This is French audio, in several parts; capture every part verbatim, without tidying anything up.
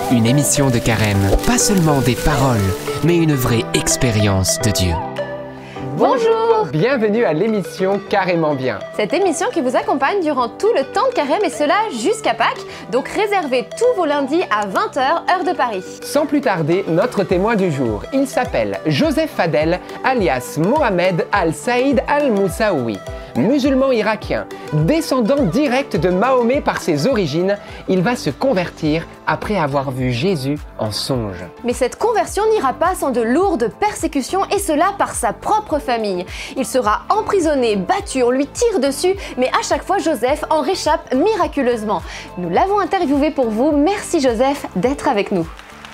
Une émission de Carême, pas seulement des paroles, mais une vraie expérience de Dieu. Bonjour! Bienvenue à l'émission Carrément Bien. Cette émission qui vous accompagne durant tout le temps de Carême et cela jusqu'à Pâques. Donc réservez tous vos lundis à vingt heures, heure de Paris. Sans plus tarder, notre témoin du jour. Il s'appelle Joseph Fadel, alias Mohamed Al-Saïd Al-Moussaoui. Musulman irakien, descendant direct de Mahomet par ses origines, il va se convertir après avoir vu Jésus en songe. Mais cette conversion n'ira pas sans de lourdes persécutions et cela par sa propre famille. Il sera emprisonné, battu, on lui tire dessus, mais à chaque fois Joseph en réchappe miraculeusement. Nous l'avons interviewé pour vous, merci Joseph d'être avec nous.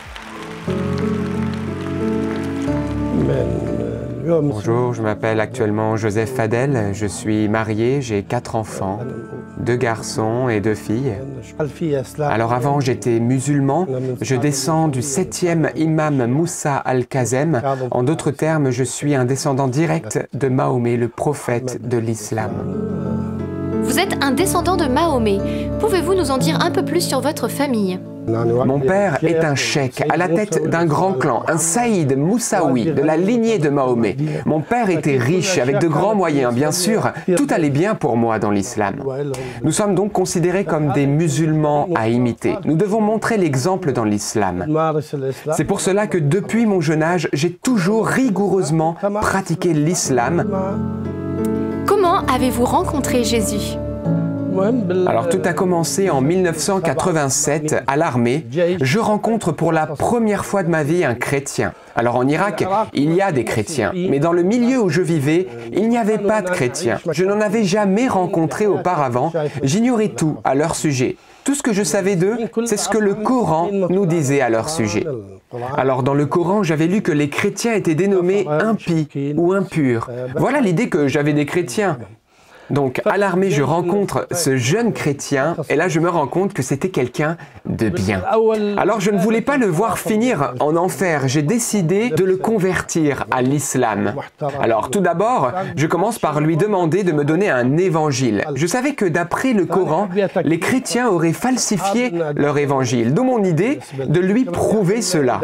Bonjour, je m'appelle actuellement Joseph Fadel, je suis marié, j'ai quatre enfants, deux garçons et deux filles. Alors avant j'étais musulman, je descends du septième imam Moussa Al-Kazem. En d'autres termes, je suis un descendant direct de Mahomet, le prophète de l'islam. Vous êtes un descendant de Mahomet. Pouvez-vous nous en dire un peu plus sur votre famille ? Mon père est un cheikh à la tête d'un grand clan, un Saïd Moussaoui de la lignée de Mahomet. Mon père était riche, avec de grands moyens, bien sûr. Tout allait bien pour moi dans l'islam. Nous sommes donc considérés comme des musulmans à imiter. Nous devons montrer l'exemple dans l'islam. C'est pour cela que depuis mon jeune âge, j'ai toujours rigoureusement pratiqué l'islam. Comment avez-vous rencontré Jésus ? Alors tout a commencé en mille neuf cent quatre-vingt-sept à l'armée. Je rencontre pour la première fois de ma vie un chrétien. Alors en Irak, il y a des chrétiens, mais dans le milieu où je vivais, il n'y avait pas de chrétiens. Je n'en avais jamais rencontré auparavant. J'ignorais tout à leur sujet. Tout ce que je savais d'eux, c'est ce que le Coran nous disait à leur sujet. Alors dans le Coran, j'avais lu que les chrétiens étaient dénommés impies ou impurs. Voilà l'idée que j'avais des chrétiens. Donc, à l'armée, je rencontre ce jeune chrétien et là, je me rends compte que c'était quelqu'un de bien. Alors, je ne voulais pas le voir finir en enfer. J'ai décidé de le convertir à l'islam. Alors, tout d'abord, je commence par lui demander de me donner un évangile. Je savais que d'après le Coran, les chrétiens auraient falsifié leur évangile. D'où mon idée de lui prouver cela.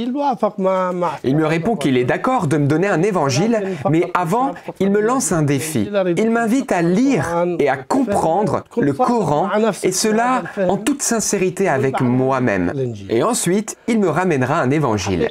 Il me répond qu'il est d'accord de me donner un évangile, mais avant, il me lance un défi. Il m'invite à lire et à comprendre le Coran, et cela en toute sincérité avec moi-même. Et ensuite, il me ramènera un évangile.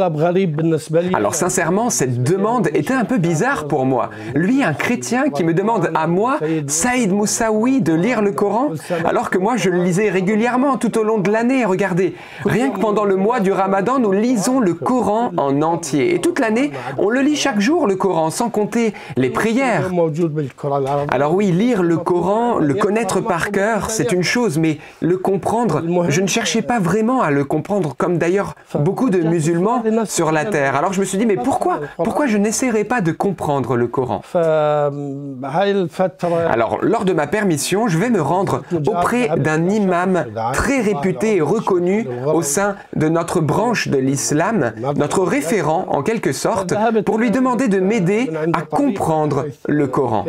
Alors sincèrement, cette demande était un peu bizarre pour moi. Lui, un chrétien qui me demande à moi, Saïd Moussaoui, de lire le Coran, alors que moi je le lisais régulièrement tout au long de l'année. Regardez, rien que pendant le mois du Ramadan, nous lisons le Coran en entier. Et toute l'année, on le lit chaque jour, le Coran, sans compter les prières. Alors oui, lire le Coran, le connaître par cœur, c'est une chose, mais le comprendre, je ne cherchais pas vraiment à le comprendre, comme d'ailleurs beaucoup de musulmans sur la terre. Alors je me suis dit, mais pourquoi Pourquoi je n'essaierais pas de comprendre le Coran? Alors, lors de ma permission, je vais me rendre auprès d'un imam très réputé et reconnu au sein de notre branche de l'islam, notre référent en quelque sorte, pour lui demander de m'aider à comprendre le Coran.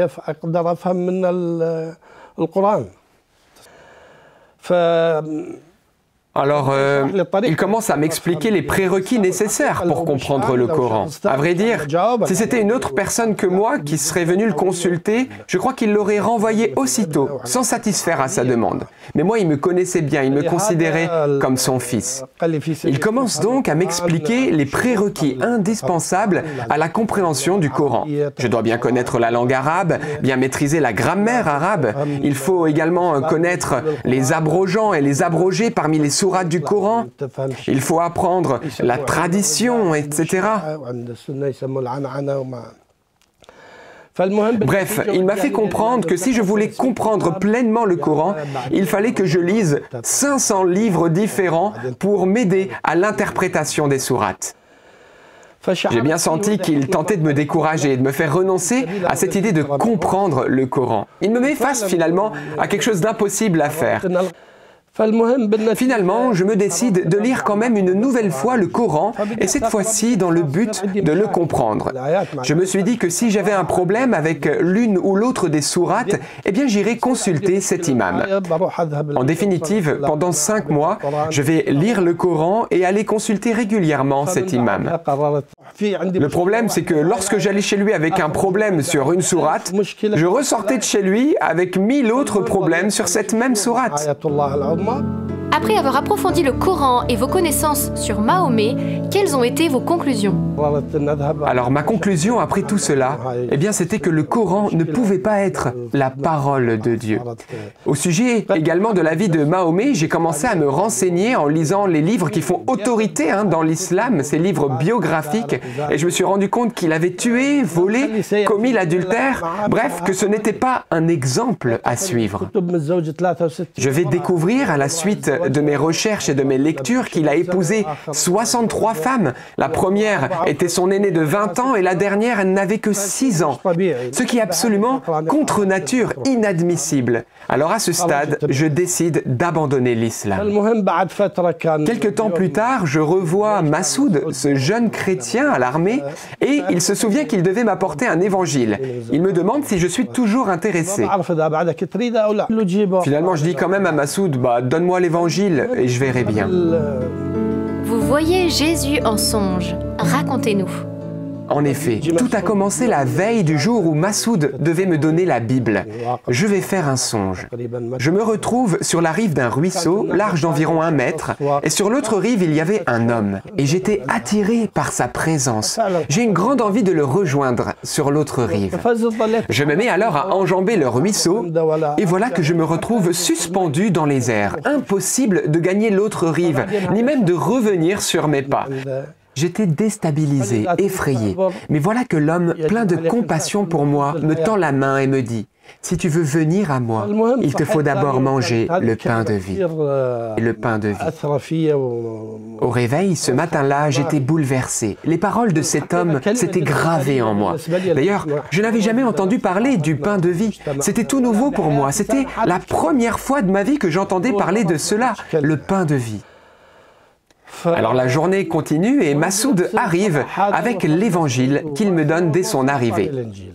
Alors, euh, il commence à m'expliquer les prérequis nécessaires pour comprendre le Coran. À vrai dire, si c'était une autre personne que moi qui serait venue le consulter, je crois qu'il l'aurait renvoyé aussitôt, sans satisfaire à sa demande. Mais moi, il me connaissait bien, il me considérait comme son fils. Il commence donc à m'expliquer les prérequis indispensables à la compréhension du Coran. Je dois bien connaître la langue arabe, bien maîtriser la grammaire arabe. Il faut également connaître les abrogeants et les abrogés parmi les sourates du Coran. Il faut apprendre la tradition, et cetera. Bref, il m'a fait comprendre que si je voulais comprendre pleinement le Coran, il fallait que je lise cinq cents livres différents pour m'aider à l'interprétation des sourates. J'ai bien senti qu'il tentait de me décourager et de me faire renoncer à cette idée de comprendre le Coran. Il me met face finalement à quelque chose d'impossible à faire. Finalement, je me décide de lire quand même une nouvelle fois le Coran, et cette fois-ci dans le but de le comprendre. Je me suis dit que si j'avais un problème avec l'une ou l'autre des sourates, eh bien j'irai consulter cet imam. En définitive, pendant cinq mois, je vais lire le Coran et aller consulter régulièrement cet imam. Le problème, c'est que lorsque j'allais chez lui avec un problème sur une sourate, je ressortais de chez lui avec mille autres problèmes sur cette même sourate. Après avoir approfondi le Coran et vos connaissances sur Mahomet, quelles ont été vos conclusions? Alors ma conclusion après tout cela, eh bien c'était que le Coran ne pouvait pas être la parole de Dieu. Au sujet également de la vie de Mahomet, j'ai commencé à me renseigner en lisant les livres qui font autorité hein, dans l'islam, ces livres biographiques, et je me suis rendu compte qu'il avait tué, volé, commis l'adultère, bref, que ce n'était pas un exemple à suivre. Je vais découvrir à la suite de mes recherches et de mes lectures qu'il a épousé soixante-trois femmes. La première était son aînée de vingt ans et la dernière n'avait que six ans. Ce qui est absolument contre nature, inadmissible. Alors à ce stade, je décide d'abandonner l'islam. Quelque temps plus tard, je revois Massoud, ce jeune chrétien à l'armée, et il se souvient qu'il devait m'apporter un évangile. Il me demande si je suis toujours intéressé. Finalement, je dis quand même à Massoud, bah, donne-moi l'évangile et je verrai bien. Vous voyez Jésus en songe. Racontez-nous. En effet, tout a commencé la veille du jour où Massoud devait me donner la Bible. Je vais faire un songe. Je me retrouve sur la rive d'un ruisseau, large d'environ un mètre, et sur l'autre rive, il y avait un homme. Et j'étais attiré par sa présence. J'ai une grande envie de le rejoindre sur l'autre rive. Je me mets alors à enjamber le ruisseau, et voilà que je me retrouve suspendu dans les airs. Impossible de gagner l'autre rive, ni même de revenir sur mes pas. J'étais déstabilisé, effrayé, mais voilà que l'homme, plein de compassion pour moi, me tend la main et me dit « Si tu veux venir à moi, il te faut d'abord manger le pain de vie. » Et le pain de vie. Au réveil, ce matin-là, j'étais bouleversé. Les paroles de cet homme s'étaient gravées en moi. D'ailleurs, je n'avais jamais entendu parler du pain de vie. C'était tout nouveau pour moi. C'était la première fois de ma vie que j'entendais parler de cela, le pain de vie. Alors la journée continue et Massoud arrive avec l'évangile qu'il me donne dès son arrivée.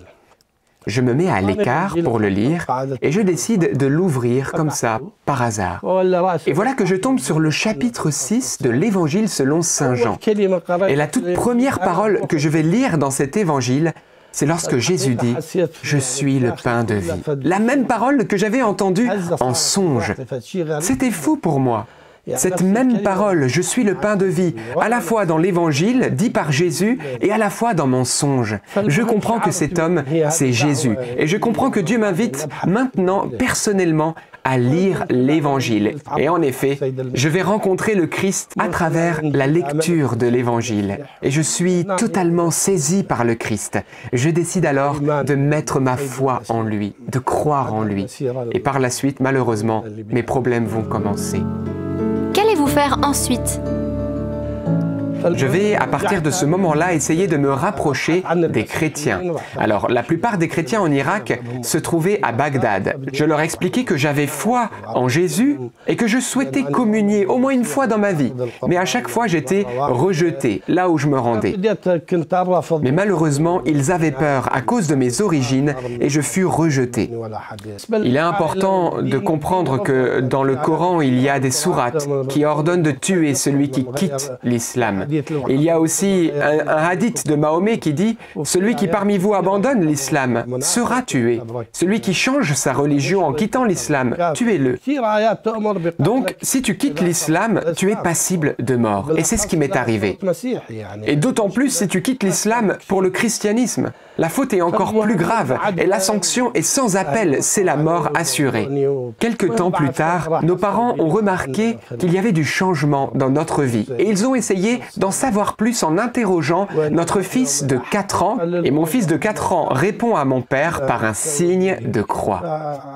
Je me mets à l'écart pour le lire et je décide de l'ouvrir comme ça, par hasard. Et voilà que je tombe sur le chapitre six de l'évangile selon saint Jean. Et la toute première parole que je vais lire dans cet évangile, c'est lorsque Jésus dit « Je suis le pain de vie ». La même parole que j'avais entendue en songe. C'était fou pour moi. Cette même parole, je suis le pain de vie, à la fois dans l'évangile dit par Jésus et à la fois dans mon songe. Je comprends que cet homme, c'est Jésus. Et je comprends que Dieu m'invite maintenant, personnellement, à lire l'évangile. Et en effet, je vais rencontrer le Christ à travers la lecture de l'évangile. Et je suis totalement saisi par le Christ. Je décide alors de mettre ma foi en lui, de croire en lui. Et par la suite, malheureusement, mes problèmes vont commencer. Qu'allez-vous faire ensuite? Je vais, à partir de ce moment-là, essayer de me rapprocher des chrétiens. Alors, la plupart des chrétiens en Irak se trouvaient à Bagdad. Je leur expliquais que j'avais foi en Jésus et que je souhaitais communier au moins une fois dans ma vie. Mais à chaque fois, j'étais rejeté, là où je me rendais. Mais malheureusement, ils avaient peur à cause de mes origines et je fus rejeté. Il est important de comprendre que dans le Coran, il y a des sourates qui ordonnent de tuer celui qui quitte l'islam. Il y a aussi un, un hadith de Mahomet qui dit « Celui qui parmi vous abandonne l'islam sera tué. Celui qui change sa religion en quittant l'islam, tuez-le. » Donc, si tu quittes l'islam, tu es passible de mort. Et c'est ce qui m'est arrivé. Et d'autant plus si tu quittes l'islam pour le christianisme. La faute est encore plus grave et la sanction est sans appel, c'est la mort assurée. Quelque temps plus tard, nos parents ont remarqué qu'il y avait du changement dans notre vie et ils ont essayé d'en savoir plus en interrogeant notre fils de quatre ans et mon fils de quatre ans répond à mon père par un signe de croix.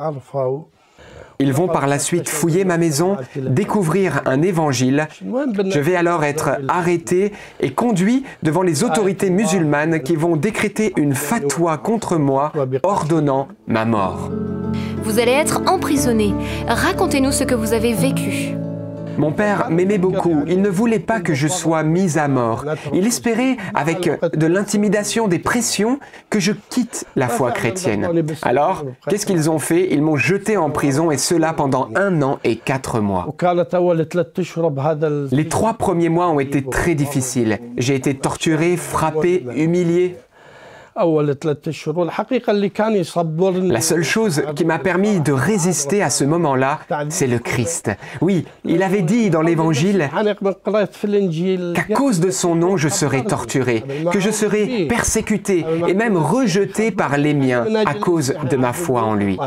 Ils vont par la suite fouiller ma maison, découvrir un évangile. Je vais alors être arrêté et conduit devant les autorités musulmanes qui vont décréter une fatwa contre moi, ordonnant ma mort. Vous allez être emprisonné. Racontez-nous ce que vous avez vécu. Mon père m'aimait beaucoup, il ne voulait pas que je sois mis à mort. Il espérait, avec de l'intimidation, des pressions, que je quitte la foi chrétienne. Alors, qu'est-ce qu'ils ont fait? Ils m'ont jeté en prison et cela pendant un an et quatre mois. Les trois premiers mois ont été très difficiles. J'ai été torturé, frappé, humilié. La seule chose qui m'a permis de résister à ce moment-là, c'est le Christ. Oui, il avait dit dans l'Évangile qu'à cause de son nom, je serai torturé, que je serai persécuté et même rejeté par les miens à cause de ma foi en lui.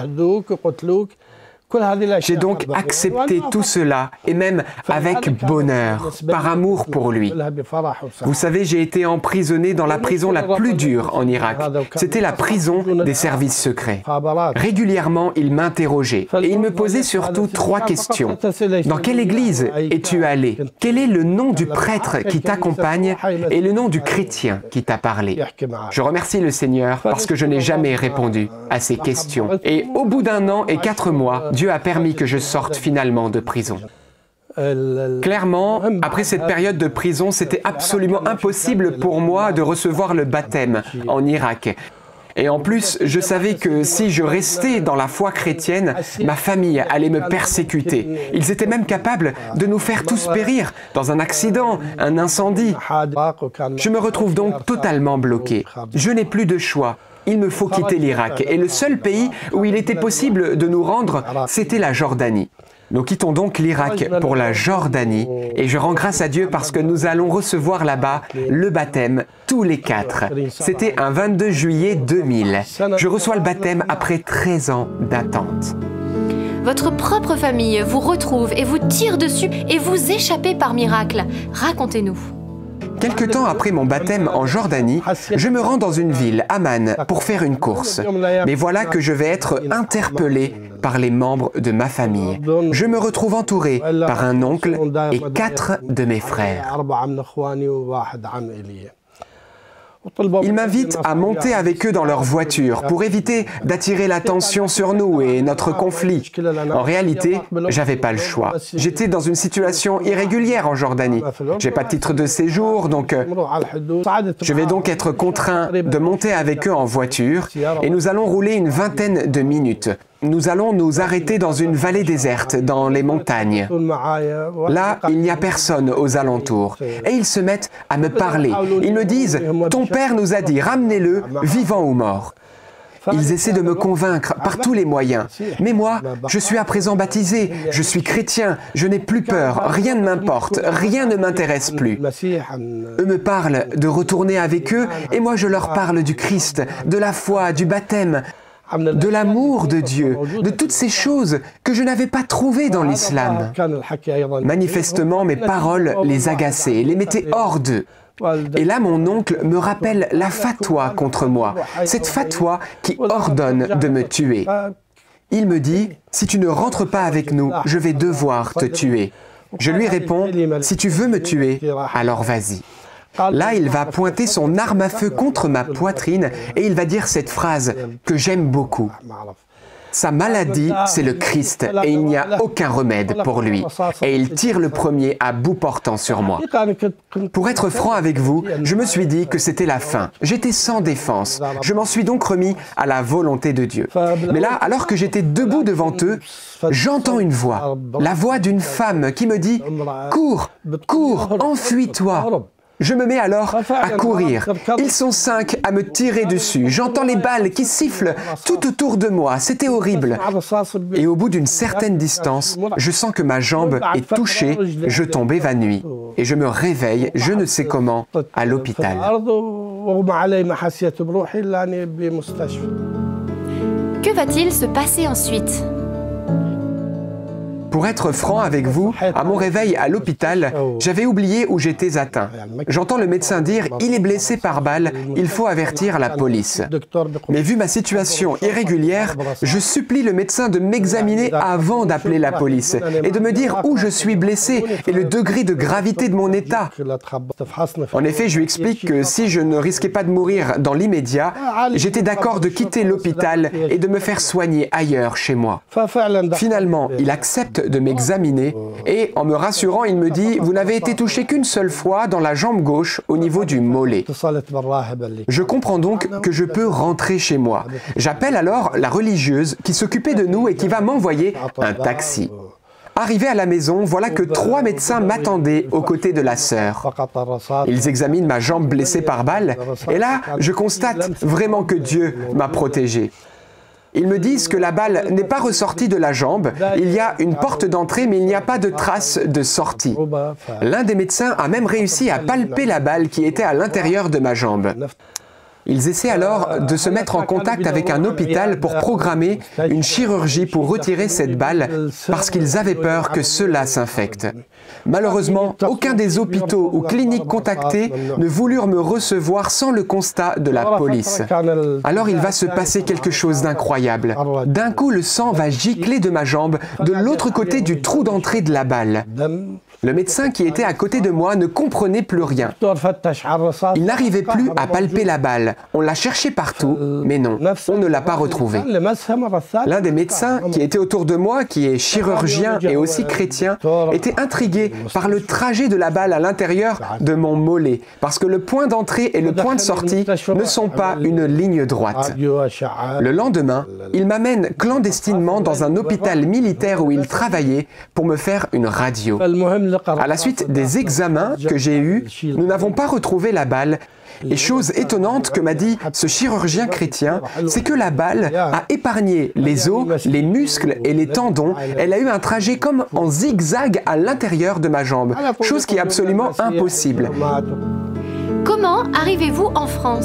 J'ai donc accepté tout cela, et même avec bonheur, par amour pour lui. Vous savez, j'ai été emprisonné dans la prison la plus dure en Irak. C'était la prison des services secrets. Régulièrement, il m'interrogeait, et il me posait surtout trois questions. Dans quelle église es-tu allé? Quel est le nom du prêtre qui t'accompagne et le nom du chrétien qui t'a parlé? Je remercie le Seigneur parce que je n'ai jamais répondu à ces questions. Et au bout d'un an et quatre mois, Dieu a permis que je sorte finalement de prison. Clairement, après cette période de prison, c'était absolument impossible pour moi de recevoir le baptême en Irak. Et en plus, je savais que si je restais dans la foi chrétienne, ma famille allait me persécuter. Ils étaient même capables de nous faire tous périr dans un accident, un incendie. Je me retrouve donc totalement bloqué. Je n'ai plus de choix. Il me faut quitter l'Irak. Et le seul pays où il était possible de nous rendre, c'était la Jordanie. Nous quittons donc l'Irak pour la Jordanie et je rends grâce à Dieu parce que nous allons recevoir là-bas le baptême tous les quatre. C'était un vingt-deux juillet deux mille. Je reçois le baptême après treize ans d'attente. Votre propre famille vous retrouve et vous tire dessus et vous échappez par miracle. Racontez-nous. Quelque temps après mon baptême en Jordanie, je me rends dans une ville, Amman, pour faire une course. Mais voilà que je vais être interpellé par les membres de ma famille. Je me retrouve entouré par un oncle et quatre de mes frères. Ils m'invitent à monter avec eux dans leur voiture pour éviter d'attirer l'attention sur nous et notre conflit. En réalité, j'avais pas le choix. J'étais dans une situation irrégulière en Jordanie. J'ai pas de titre de séjour, donc euh, je vais donc être contraint de monter avec eux en voiture et nous allons rouler une vingtaine de minutes. Nous allons nous arrêter dans une vallée déserte, dans les montagnes. Là, il n'y a personne aux alentours. Et ils se mettent à me parler. Ils me disent « Ton père nous a dit, ramenez-le, vivant ou mort ». Ils essaient de me convaincre par tous les moyens. Mais moi, je suis à présent baptisé, je suis chrétien, je n'ai plus peur, rien ne m'importe, rien ne m'intéresse plus. Eux me parlent de retourner avec eux et moi je leur parle du Christ, de la foi, du baptême, de l'amour de Dieu, de toutes ces choses que je n'avais pas trouvées dans l'islam. Manifestement, mes paroles les agaçaient, les mettaient hors d'eux. Et là, mon oncle me rappelle la fatwa contre moi, cette fatwa qui ordonne de me tuer. Il me dit, si tu ne rentres pas avec nous, je vais devoir te tuer. Je lui réponds, si tu veux me tuer, alors vas-y. Là, il va pointer son arme à feu contre ma poitrine et il va dire cette phrase que j'aime beaucoup. Sa maladie, c'est le Christ et il n'y a aucun remède pour lui. Et il tire le premier à bout portant sur moi. Pour être franc avec vous, je me suis dit que c'était la fin. J'étais sans défense. Je m'en suis donc remis à la volonté de Dieu. Mais là, alors que j'étais debout devant eux, j'entends une voix. La voix d'une femme qui me dit « Cours, cours, enfuis-toi ». Je me mets alors à courir. Ils sont cinq à me tirer dessus. J'entends les balles qui sifflent tout autour de moi. C'était horrible. Et au bout d'une certaine distance, je sens que ma jambe est touchée. Je tombe évanoui. Et je me réveille, je ne sais comment, à l'hôpital. Que va-t-il se passer ensuite ? Pour être franc avec vous, à mon réveil à l'hôpital, j'avais oublié où j'étais atteint. J'entends le médecin dire « il est blessé par balle, il faut avertir la police ». Mais vu ma situation irrégulière, je supplie le médecin de m'examiner avant d'appeler la police et de me dire où je suis blessé et le degré de gravité de mon état. En effet, je lui explique que si je ne risquais pas de mourir dans l'immédiat, j'étais d'accord de quitter l'hôpital et de me faire soigner ailleurs chez moi. Finalement, il accepte de m'examiner et, en me rassurant, il me dit « Vous n'avez été touché qu'une seule fois dans la jambe gauche au niveau du mollet ». Je comprends donc que je peux rentrer chez moi. J'appelle alors la religieuse qui s'occupait de nous et qui va m'envoyer un taxi. Arrivé à la maison, voilà que trois médecins m'attendaient aux côtés de la sœur. Ils examinent ma jambe blessée par balle et là, je constate vraiment que Dieu m'a protégé. Ils me disent que la balle n'est pas ressortie de la jambe, il y a une porte d'entrée mais il n'y a pas de trace de sortie. L'un des médecins a même réussi à palper la balle qui était à l'intérieur de ma jambe. Ils essaient alors de se mettre en contact avec un hôpital pour programmer une chirurgie pour retirer cette balle parce qu'ils avaient peur que cela s'infecte. Malheureusement, aucun des hôpitaux ou cliniques contactés ne voulurent me recevoir sans le constat de la police. Alors il va se passer quelque chose d'incroyable. D'un coup, le sang va gicler de ma jambe de l'autre côté du trou d'entrée de la balle. Le médecin qui était à côté de moi ne comprenait plus rien. Il n'arrivait plus à palper la balle. On l'a cherché partout, mais non, on ne l'a pas retrouvée. L'un des médecins qui était autour de moi, qui est chirurgien et aussi chrétien, était intrigué par le trajet de la balle à l'intérieur de mon mollet, parce que le point d'entrée et le point de sortie ne sont pas une ligne droite. Le lendemain, il m'amène clandestinement dans un hôpital militaire où il travaillait pour me faire une radio. À la suite des examens que j'ai eus, nous n'avons pas retrouvé la balle. Et chose étonnante que m'a dit ce chirurgien chrétien, c'est que la balle a épargné les os, les muscles et les tendons. Elle a eu un trajet comme en zigzag à l'intérieur de ma jambe, chose qui est absolument impossible. Comment arrivez-vous en France ?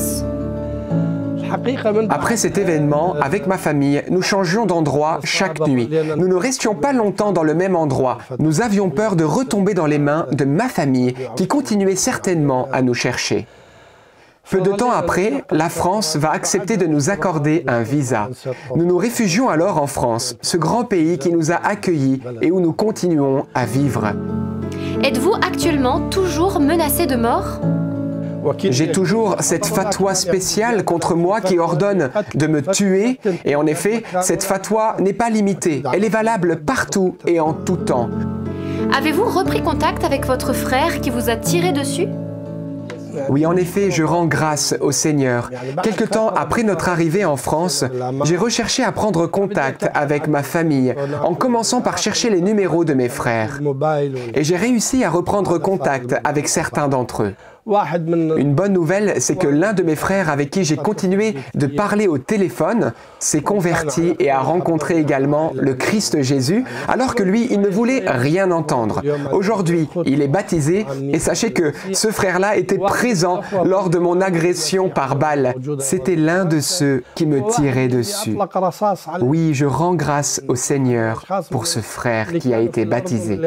Après cet événement, avec ma famille, nous changions d'endroit chaque nuit. Nous ne restions pas longtemps dans le même endroit. Nous avions peur de retomber dans les mains de ma famille, qui continuait certainement à nous chercher. Peu de temps après, la France va accepter de nous accorder un visa. Nous nous réfugions alors en France, ce grand pays qui nous a accueillis et où nous continuons à vivre. Êtes-vous actuellement toujours menacé de mort ? J'ai toujours cette fatwa spéciale contre moi qui ordonne de me tuer et en effet, cette fatwa n'est pas limitée. Elle est valable partout et en tout temps. Avez-vous repris contact avec votre frère qui vous a tiré dessus ? Oui, en effet, je rends grâce au Seigneur. Quelque temps après notre arrivée en France, j'ai recherché à prendre contact avec ma famille, en commençant par chercher les numéros de mes frères. Et j'ai réussi à reprendre contact avec certains d'entre eux. Une bonne nouvelle, c'est que l'un de mes frères avec qui j'ai continué de parler au téléphone s'est converti et a rencontré également le Christ Jésus, alors que lui, il ne voulait rien entendre. Aujourd'hui, il est baptisé et sachez que ce frère-là était présent lors de mon agression par balle. C'était l'un de ceux qui me tiraient dessus. Oui, je rends grâce au Seigneur pour ce frère qui a été baptisé.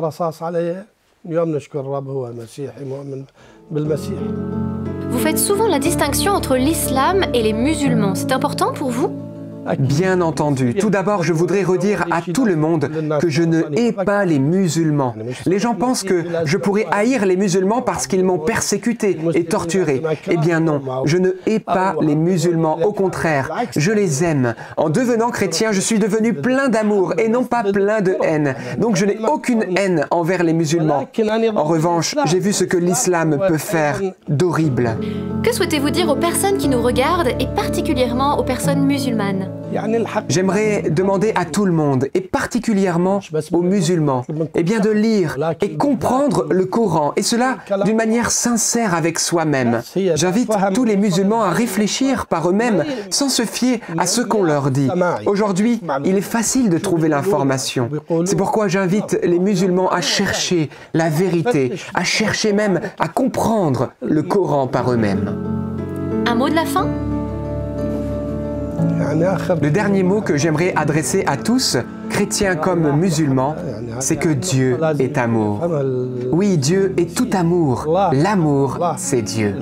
Vous faites souvent la distinction entre l'islam et les musulmans. C'est important pour vous ? Bien entendu. Tout d'abord, je voudrais redire à tout le monde que je ne hais pas les musulmans. Les gens pensent que je pourrais haïr les musulmans parce qu'ils m'ont persécuté et torturé. Eh bien non, je ne hais pas les musulmans. Au contraire, je les aime. En devenant chrétien, je suis devenu plein d'amour et non pas plein de haine. Donc je n'ai aucune haine envers les musulmans. En revanche, j'ai vu ce que l'islam peut faire d'horrible. Que souhaitez-vous dire aux personnes qui nous regardent et particulièrement aux personnes musulmanes ? J'aimerais demander à tout le monde, et particulièrement aux musulmans, eh bien de lire et comprendre le Coran, et cela d'une manière sincère avec soi-même. J'invite tous les musulmans à réfléchir par eux-mêmes, sans se fier à ce qu'on leur dit. Aujourd'hui, il est facile de trouver l'information. C'est pourquoi j'invite les musulmans à chercher la vérité, à chercher même à comprendre le Coran par eux-mêmes. Un mot de la fin ? Le dernier mot que j'aimerais adresser à tous, chrétiens comme musulmans, c'est que Dieu est amour. Oui, Dieu est tout amour. L'amour, c'est Dieu.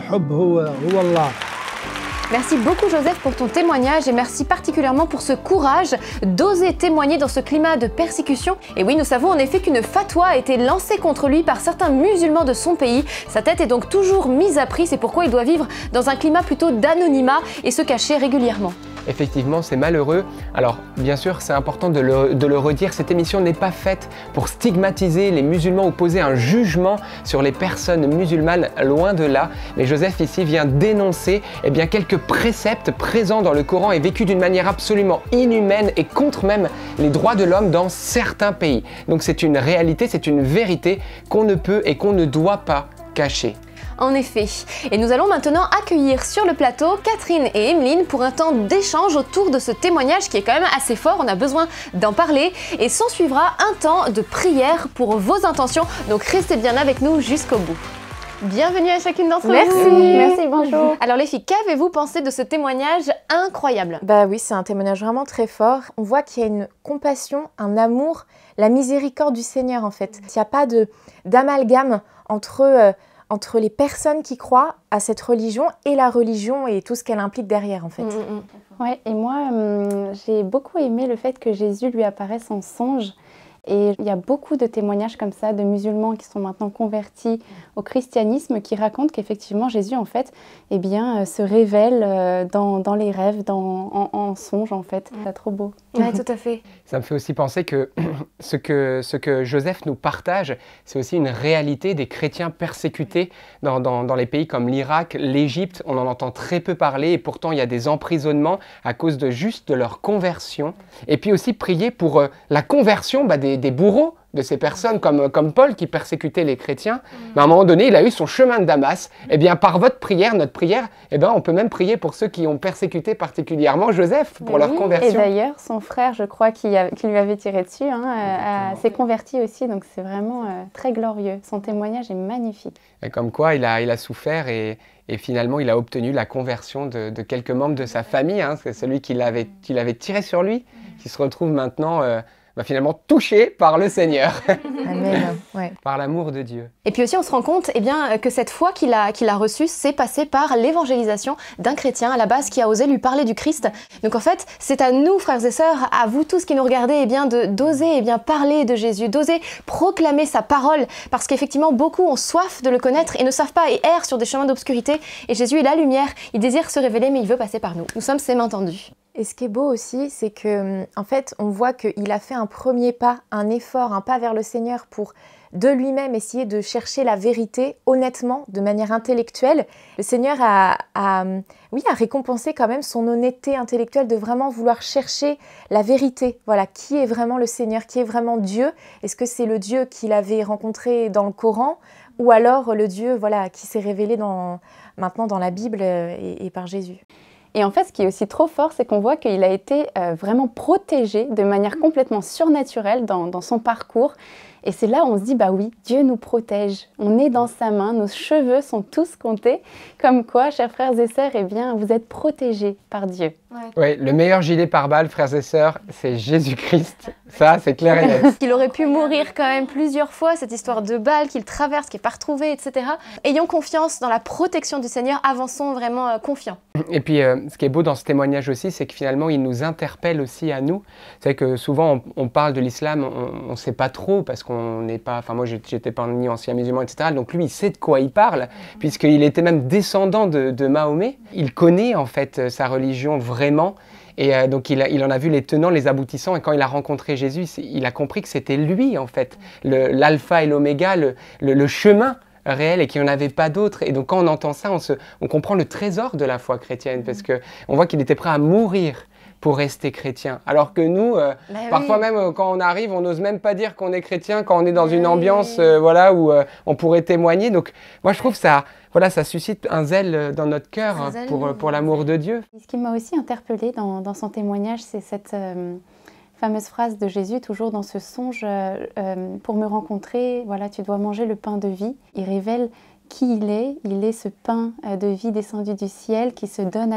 Merci beaucoup Joseph pour ton témoignage et merci particulièrement pour ce courage d'oser témoigner dans ce climat de persécution. Et oui, nous savons en effet qu'une fatwa a été lancée contre lui par certains musulmans de son pays. Sa tête est donc toujours mise à prix, c'est pourquoi il doit vivre dans un climat plutôt d'anonymat et se cacher régulièrement. Effectivement, c'est malheureux. Alors, bien sûr, c'est important de le, de le redire, cette émission n'est pas faite pour stigmatiser les musulmans ou poser un jugement sur les personnes musulmanes, loin de là. Mais Joseph ici vient dénoncer eh bien, quelques préceptes présents dans le Coran et vécus d'une manière absolument inhumaine et contre même les droits de l'homme dans certains pays. Donc c'est une réalité, c'est une vérité qu'on ne peut et qu'on ne doit pas cacher. En effet. Et nous allons maintenant accueillir sur le plateau Catherine et Emeline pour un temps d'échange autour de ce témoignage qui est quand même assez fort, on a besoin d'en parler. Et s'en suivra un temps de prière pour vos intentions, donc restez bien avec nous jusqu'au bout. Bienvenue à chacune d'entre vous. Merci. Merci, bonjour. Alors les filles, qu'avez-vous pensé de ce témoignage incroyable? Bah oui, c'est un témoignage vraiment très fort. On voit qu'il y a une compassion, un amour, la miséricorde du Seigneur en fait. Il n'y a pas de d'amalgame entre... Euh, entre les personnes qui croient à cette religion et la religion et tout ce qu'elle implique derrière en fait. Mmh, mmh. Ouais, et moi hum, j'ai beaucoup aimé le fait que Jésus lui apparaisse en songe. Et il y a beaucoup de témoignages comme ça de musulmans qui sont maintenant convertis au christianisme qui racontent qu'effectivement Jésus en fait eh bien, euh, se révèle euh, dans, dans les rêves, dans, en, en songe en fait. C'est trop beau. Ouais, tout à fait. Ça me fait aussi penser que ce que, ce que Joseph nous partage, c'est aussi une réalité des chrétiens persécutés dans, dans, dans les pays comme l'Irak, l'Égypte. On en entend très peu parler et pourtant il y a des emprisonnements à cause de juste de leur conversion. Et puis aussi prier pour euh, la conversion bah, des, des bourreaux de ces personnes comme, comme Paul qui persécutait les chrétiens. Mais à un moment donné, il a eu son chemin de Damas. Eh bien, par votre prière, notre prière, eh bien, on peut même prier pour ceux qui ont persécuté particulièrement Joseph, pour Mais leur oui, conversion. Et d'ailleurs, son frère, je crois, qui, a, qui lui avait tiré dessus, hein, s'est converti aussi. Donc c'est vraiment euh, très glorieux. Son témoignage est magnifique. Et comme quoi, il a, il a souffert et, et finalement, il a obtenu la conversion de, de quelques membres de sa famille. Hein, c'est celui qui l'avait qui l'avait tiré sur lui, qui se retrouve maintenant... Euh, Bah finalement touché par le Seigneur, Amen. Ouais. par l'amour de Dieu. Et puis aussi on se rend compte eh bien, que cette foi qu'il a, qu'il a reçue, c'est passé par l'évangélisation d'un chrétien à la base qui a osé lui parler du Christ. Donc en fait, c'est à nous frères et sœurs, à vous tous qui nous regardez, eh bien, de, d'oser eh bien, parler de Jésus, d'oser proclamer sa parole, parce qu'effectivement beaucoup ont soif de le connaître et ne savent pas et errent sur des chemins d'obscurité. Et Jésus est la lumière, il désire se révéler mais il veut passer par nous. Nous sommes ses mains tendues. Et ce qui est beau aussi, c'est que en fait, on voit qu'il a fait un premier pas, un effort, un pas vers le Seigneur pour de lui-même essayer de chercher la vérité honnêtement, de manière intellectuelle. Le Seigneur a, a, oui, a récompensé quand même son honnêteté intellectuelle de vraiment vouloir chercher la vérité. Voilà, qui est vraiment le Seigneur, qui est vraiment Dieu? Est-ce que c'est le Dieu qu'il avait rencontré dans le Coran ou alors le Dieu voilà, qui s'est révélé dans, maintenant dans la Bible et, et par Jésus? Et en fait, ce qui est aussi trop fort, c'est qu'on voit qu'il a été euh, vraiment protégé de manière complètement surnaturelle dans, dans son parcours. Et c'est là où on se dit, bah oui, Dieu nous protège. On est dans sa main, nos cheveux sont tous comptés. Comme quoi, chers frères et sœurs, eh bien, vous êtes protégés par Dieu. Ouais. Oui, le meilleur gilet pare-balles, frères et sœurs, c'est Jésus-Christ. Ça, c'est clair et net. Qu'il aurait pu mourir quand même plusieurs fois, cette histoire de balles qu'il traverse, qui n'est pas retrouvée, et cetera. Ayons confiance dans la protection du Seigneur, avançons vraiment euh, confiants. Et puis, euh, ce qui est beau dans ce témoignage aussi, c'est que finalement, il nous interpelle aussi à nous. C'est que souvent, on, on parle de l'islam, on ne sait pas trop, parce qu'on n'est pas... Enfin, moi, j'étais pas ni ancien musulman, et cetera. Donc lui, il sait de quoi il parle, mm-hmm. puisqu'il était même descendant de, de Mahomet. Il connaît, en fait, sa religion vraiment. Et euh, donc, il, a, il en a vu les tenants, les aboutissants. Et quand il a rencontré Jésus, il a compris que c'était lui, en fait, l'alpha et l'oméga, le, le, le chemin réel et qu'il n'y en avait pas d'autre. Et donc, quand on entend ça, on, se, on comprend le trésor de la foi chrétienne parce qu'on voit qu'il était prêt à mourir pour rester chrétien. Alors que nous, euh, bah parfois oui. même euh, quand on arrive, on n'ose même pas dire qu'on est chrétien quand on est dans une ambiance euh, voilà, où euh, on pourrait témoigner. Donc moi je trouve que ça, voilà, ça suscite un zèle dans notre cœur hein, pour, pour l'amour de Dieu. Ce qui m'a aussi interpellée dans, dans son témoignage, c'est cette euh, fameuse phrase de Jésus, toujours dans ce songe, euh, euh, pour me rencontrer, voilà, tu dois manger le pain de vie. Il révèle qui il est, il est ce pain de vie descendu du ciel qui se donne à nous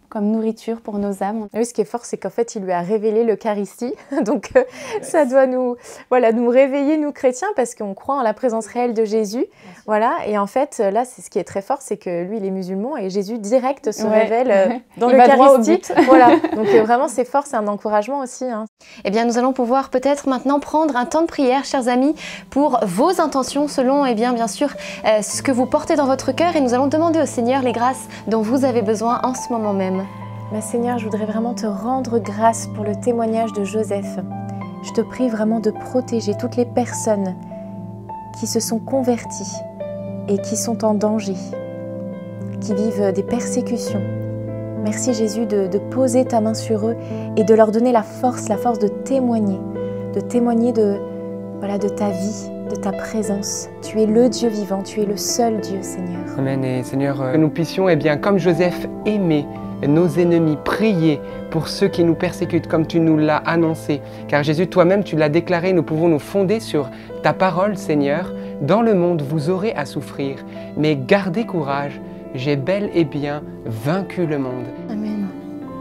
comme nourriture pour nos âmes. Oui, ce qui est fort, c'est qu'en fait, il lui a révélé l'Eucharistie. Donc, euh, yes. ça doit nous, voilà, nous réveiller, nous chrétiens, parce qu'on croit en la présence réelle de Jésus. Voilà. Et en fait, là, c'est ce qui est très fort, c'est que lui, il est musulman et Jésus direct se ouais. révèle euh, dans l'Eucharistie. Voilà. Donc, euh, vraiment, c'est fort, c'est un encouragement aussi. Hein. Eh bien, nous allons pouvoir peut-être maintenant prendre un temps de prière, chers amis, pour vos intentions, selon, eh bien, bien sûr, euh, ce que vous portez dans votre cœur. Et nous allons demander au Seigneur les grâces dont vous avez besoin en ce moment même. Mais Seigneur, je voudrais vraiment te rendre grâce pour le témoignage de Joseph. Je te prie vraiment de protéger toutes les personnes qui se sont converties et qui sont en danger, qui vivent des persécutions. Merci Jésus de, de poser ta main sur eux et de leur donner la force, la force de témoigner, de témoigner de, voilà, de ta vie, de ta présence. Tu es le Dieu vivant, tu es le seul Dieu, Seigneur. Amen. Et Seigneur, que nous puissions, eh bien, comme Joseph, aimer nos ennemis, prier pour ceux qui nous persécutent, comme tu nous l'as annoncé. Car Jésus, toi-même, tu l'as déclaré, nous pouvons nous fonder sur ta parole, Seigneur. Dans le monde, vous aurez à souffrir, mais gardez courage, j'ai bel et bien vaincu le monde. Amen.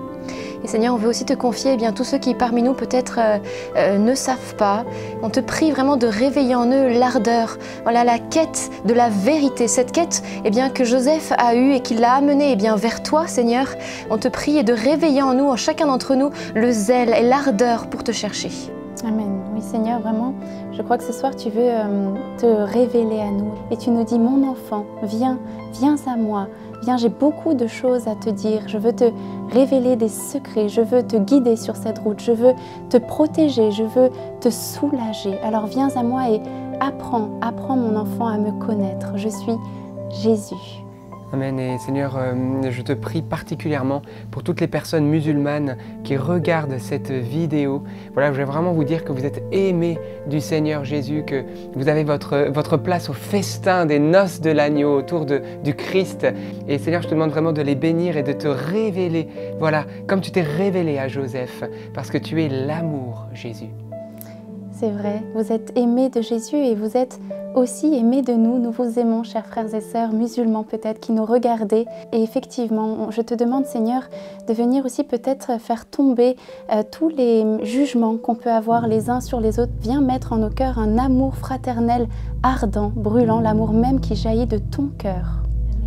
Et Seigneur, on veut aussi te confier eh bien, tous ceux qui parmi nous peut-être euh, euh, ne savent pas. On te prie vraiment de réveiller en eux l'ardeur, voilà, la quête de la vérité. Cette quête eh bien, que Joseph a eue et qui l'a amenée eh bien, vers toi, Seigneur. On te prie de réveiller en nous, en chacun d'entre nous, le zèle et l'ardeur pour te chercher. Amen. Oui Seigneur, vraiment, je crois que ce soir tu veux euh, te révéler à nous. Et tu nous dis, mon enfant, viens, viens à moi. Viens, j'ai beaucoup de choses à te dire. Je veux te révéler des secrets. Je veux te guider sur cette route. Je veux te protéger. Je veux te soulager. Alors viens à moi et apprends, apprends mon enfant à me connaître. Je suis Jésus. Amen. Et Seigneur, euh, je te prie particulièrement pour toutes les personnes musulmanes qui regardent cette vidéo. Voilà, je vais vraiment vous dire que vous êtes aimés du Seigneur Jésus, que vous avez votre, votre place au festin des noces de l'agneau autour de, du Christ. Et Seigneur, je te demande vraiment de les bénir et de te révéler, voilà, comme tu t'es révélé à Joseph, parce que tu es l'amour, Jésus. C'est vrai, vous êtes aimés de Jésus et vous êtes aussi aimés de nous. Nous vous aimons, chers frères et sœurs musulmans peut-être, qui nous regardez. Et effectivement, je te demande, Seigneur, de venir aussi peut-être faire tomber euh, tous les jugements qu'on peut avoir les uns sur les autres. Viens mettre en nos cœurs un amour fraternel, ardent, brûlant, l'amour même qui jaillit de ton cœur.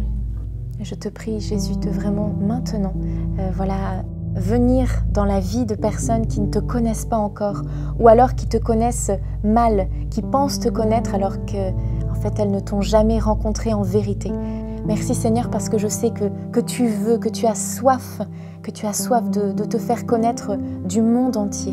Je te prie, Jésus, de vraiment maintenant, euh, voilà, venir dans la vie de personnes qui ne te connaissent pas encore ou alors qui te connaissent mal, qui pensent te connaître alors que en fait elles ne t'ont jamais rencontré en vérité. Merci Seigneur parce que je sais que, que tu veux, que tu as soif, que tu as soif de, de te faire connaître du monde entier.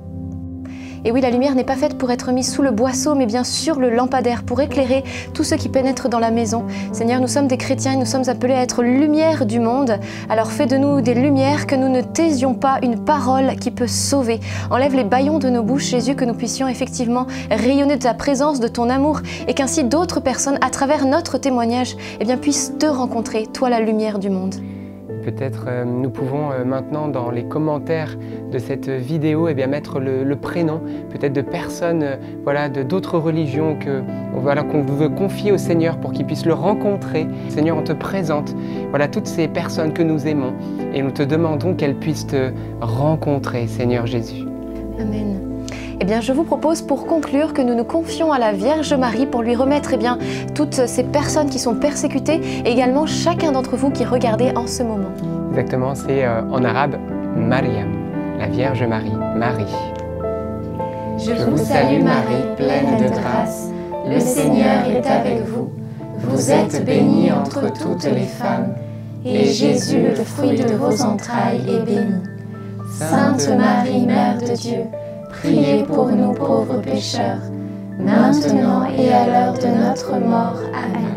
Et oui, la lumière n'est pas faite pour être mise sous le boisseau, mais bien sur le lampadaire, pour éclairer tous ceux qui pénètrent dans la maison. Seigneur, nous sommes des chrétiens et nous sommes appelés à être lumière du monde. Alors fais de nous des lumières, que nous ne taisions pas une parole qui peut sauver. Enlève les bâillons de nos bouches, Jésus, que nous puissions effectivement rayonner de ta présence, de ton amour, et qu'ainsi d'autres personnes, à travers notre témoignage, eh bien, puissent te rencontrer, toi la lumière du monde. Peut-être euh, nous pouvons euh, maintenant dans les commentaires de cette vidéo eh bien, mettre le, le prénom peut-être de personnes euh, voilà, de d'autres religions que voilà, qu'on veut confier au Seigneur pour qu'il puisse le rencontrer. Seigneur, on te présente voilà, toutes ces personnes que nous aimons et nous te demandons qu'elles puissent te rencontrer, Seigneur Jésus. Amen. Eh bien, je vous propose pour conclure que nous nous confions à la Vierge Marie pour lui remettre eh bien, toutes ces personnes qui sont persécutées et également chacun d'entre vous qui regardez en ce moment. Exactement, c'est euh, en arabe Mariam, la Vierge Marie, Marie. Je vous salue Marie, pleine de grâce, le Seigneur est avec vous. Vous êtes bénie entre toutes les femmes, et Jésus, le fruit de vos entrailles, est béni. Sainte Marie, Mère de Dieu, priez pour nous pauvres pécheurs, maintenant et à l'heure de notre mort. Amen.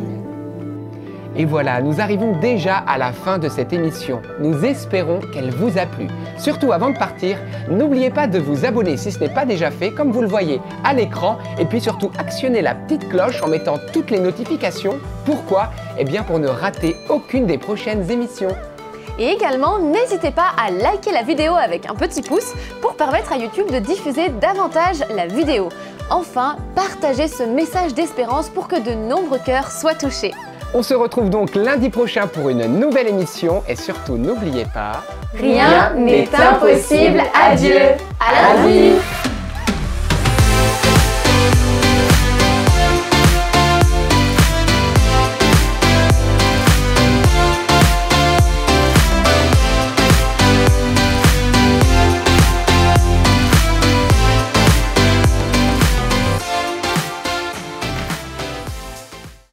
Et voilà, nous arrivons déjà à la fin de cette émission. Nous espérons qu'elle vous a plu. Surtout avant de partir, n'oubliez pas de vous abonner si ce n'est pas déjà fait, comme vous le voyez à l'écran. Et puis surtout, actionnez la petite cloche en mettant toutes les notifications. Pourquoi? Eh bien pour ne rater aucune des prochaines émissions. Et également, n'hésitez pas à liker la vidéo avec un petit pouce pour permettre à YouTube de diffuser davantage la vidéo. Enfin, partagez ce message d'espérance pour que de nombreux cœurs soient touchés. On se retrouve donc lundi prochain pour une nouvelle émission et surtout n'oubliez pas... Rien n'est impossible à Dieu. À lundi.